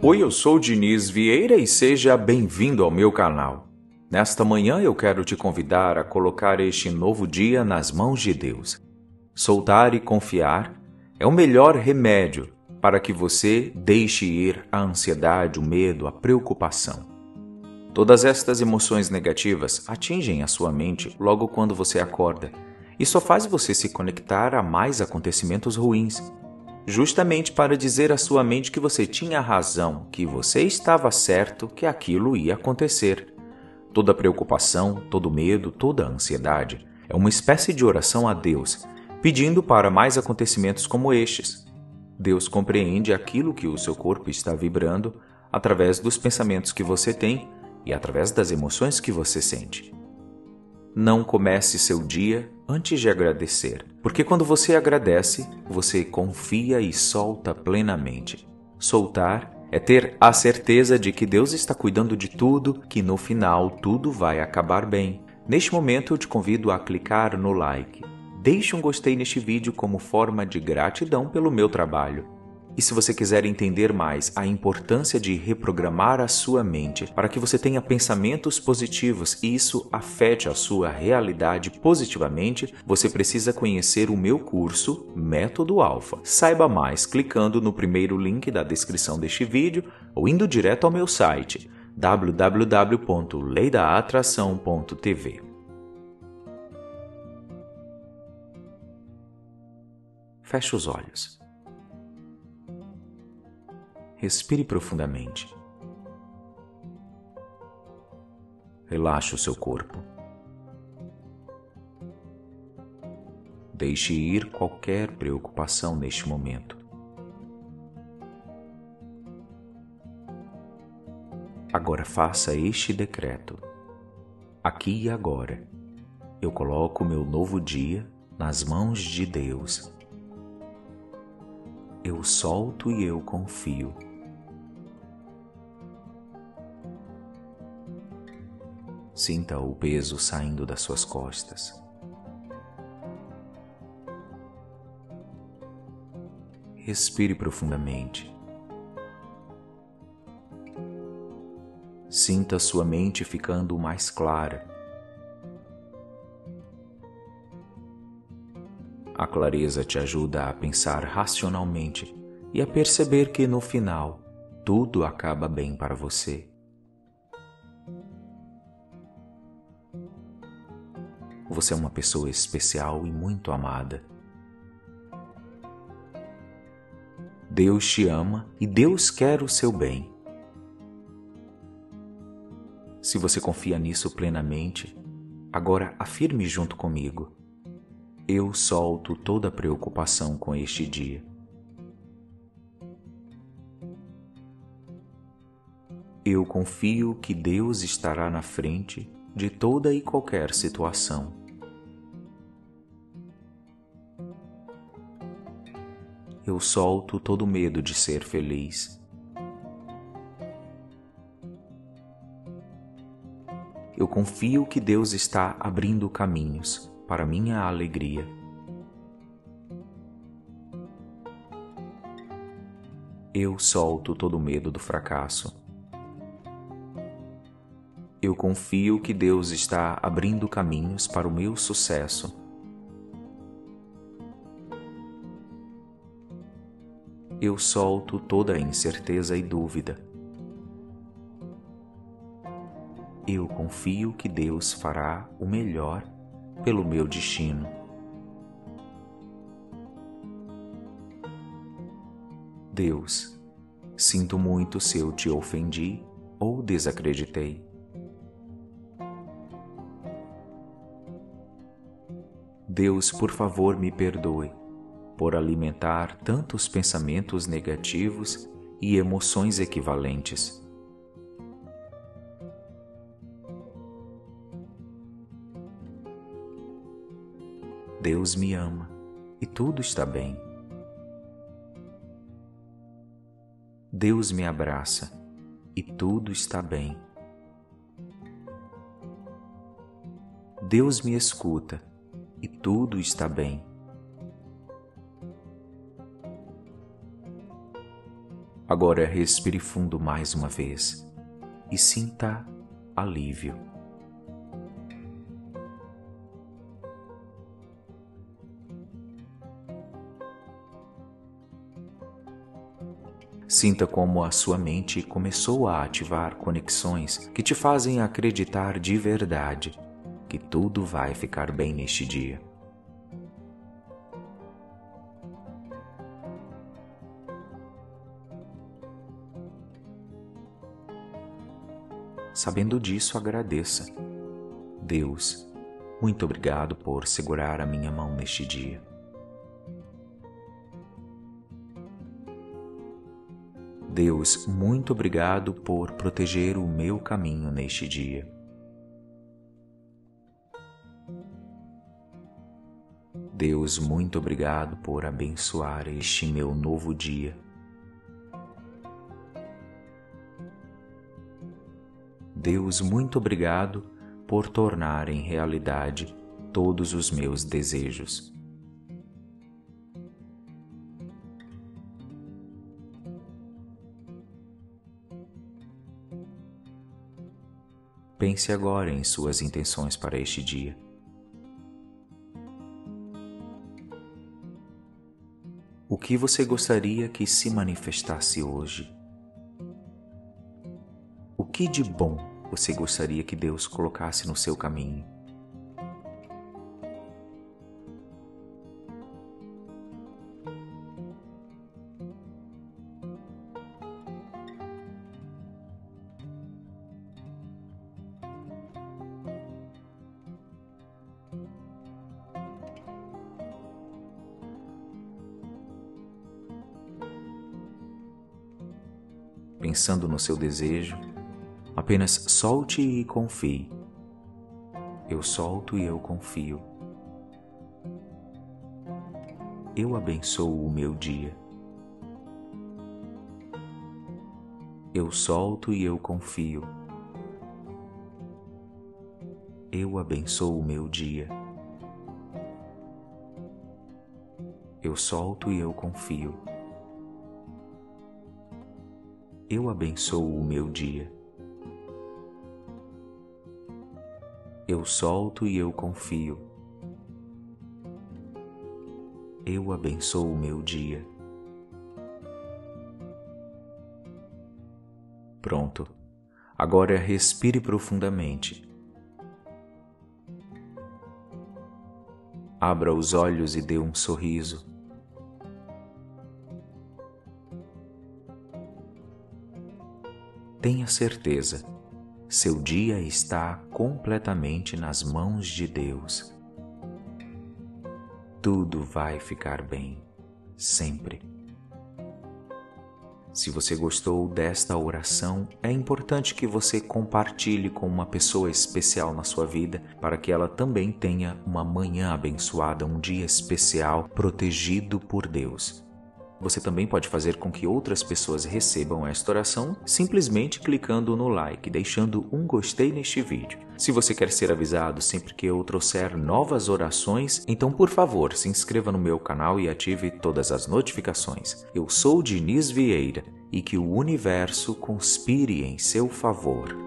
Oi, eu sou Diniz Vieira e seja bem-vindo ao meu canal. Nesta manhã eu quero te convidar a colocar este novo dia nas mãos de Deus. Soltar e confiar é o melhor remédio para que você deixe ir a ansiedade, o medo, a preocupação. Todas estas emoções negativas atingem a sua mente logo quando você acorda e só faz você se conectar a mais acontecimentos ruins, justamente para dizer à sua mente que você tinha razão, que você estava certo, que aquilo ia acontecer. Toda preocupação, todo medo, toda ansiedade é uma espécie de oração a Deus, pedindo para mais acontecimentos como estes. Deus compreende aquilo que o seu corpo está vibrando através dos pensamentos que você tem e através das emoções que você sente. Não comece seu dia antes de agradecer, porque quando você agradece, você confia e solta plenamente. Soltar é ter a certeza de que Deus está cuidando de tudo, que no final tudo vai acabar bem. Neste momento eu te convido a clicar no like. Deixe um gostei neste vídeo como forma de gratidão pelo meu trabalho. E se você quiser entender mais a importância de reprogramar a sua mente para que você tenha pensamentos positivos e isso afete a sua realidade positivamente, você precisa conhecer o meu curso Método Alpha. Saiba mais clicando no primeiro link da descrição deste vídeo ou indo direto ao meu site www.leidaatração.tv. Feche os olhos. Respire profundamente. Relaxe o seu corpo. Deixe ir qualquer preocupação neste momento. Agora faça este decreto. Aqui e agora, eu coloco o meu novo dia nas mãos de Deus. Eu solto e eu confio. Sinta o peso saindo das suas costas. Respire profundamente. Sinta sua mente ficando mais clara. A clareza te ajuda a pensar racionalmente e a perceber que no final tudo acaba bem para você. Você é uma pessoa especial e muito amada. Deus te ama e Deus quer o seu bem. Se você confia nisso plenamente, agora afirme junto comigo. Eu solto toda preocupação com este dia. Eu confio que Deus estará na frente de toda e qualquer situação. Eu solto todo medo de ser feliz. Eu confio que Deus está abrindo caminhos para minha alegria. Eu solto todo medo do fracasso. Eu confio que Deus está abrindo caminhos para o meu sucesso. Eu solto toda a incerteza e dúvida. Eu confio que Deus fará o melhor pelo meu destino. Deus, sinto muito se eu te ofendi ou desacreditei. Deus, por favor, me perdoe por alimentar tantos pensamentos negativos e emoções equivalentes. Deus me ama e tudo está bem. Deus me abraça e tudo está bem. Deus me escuta e tudo está bem. Agora respire fundo mais uma vez e sinta alívio. Sinta como a sua mente começou a ativar conexões que te fazem acreditar de verdade que tudo vai ficar bem neste dia. Sabendo disso, agradeça. Deus, muito obrigado por segurar a minha mão neste dia. Deus, muito obrigado por proteger o meu caminho neste dia. Deus, muito obrigado por abençoar este meu novo dia. Deus, muito obrigado por tornar em realidade todos os meus desejos. Pense agora em suas intenções para este dia. O que você gostaria que se manifestasse hoje? O que de bom você gostaria que Deus colocasse no seu caminho? Pensando no seu desejo, apenas solte e confie. Eu solto e eu confio. Eu abençoo o meu dia. Eu solto e eu confio. Eu abençoo o meu dia. Eu solto e eu confio. Eu abençoo o meu dia. Eu solto e eu confio. Eu abençoo o meu dia. Pronto. Agora respire profundamente. Abra os olhos e dê um sorriso. Tenha certeza, seu dia está completamente nas mãos de Deus. Tudo vai ficar bem, sempre. Se você gostou desta oração, é importante que você compartilhe com uma pessoa especial na sua vida, para que ela também tenha uma manhã abençoada, um dia especial, protegido por Deus. Você também pode fazer com que outras pessoas recebam esta oração simplesmente clicando no like, deixando um gostei neste vídeo. Se você quer ser avisado sempre que eu trouxer novas orações, então por favor se inscreva no meu canal e ative todas as notificações. Eu sou Diniz Vieira e que o universo conspire em seu favor.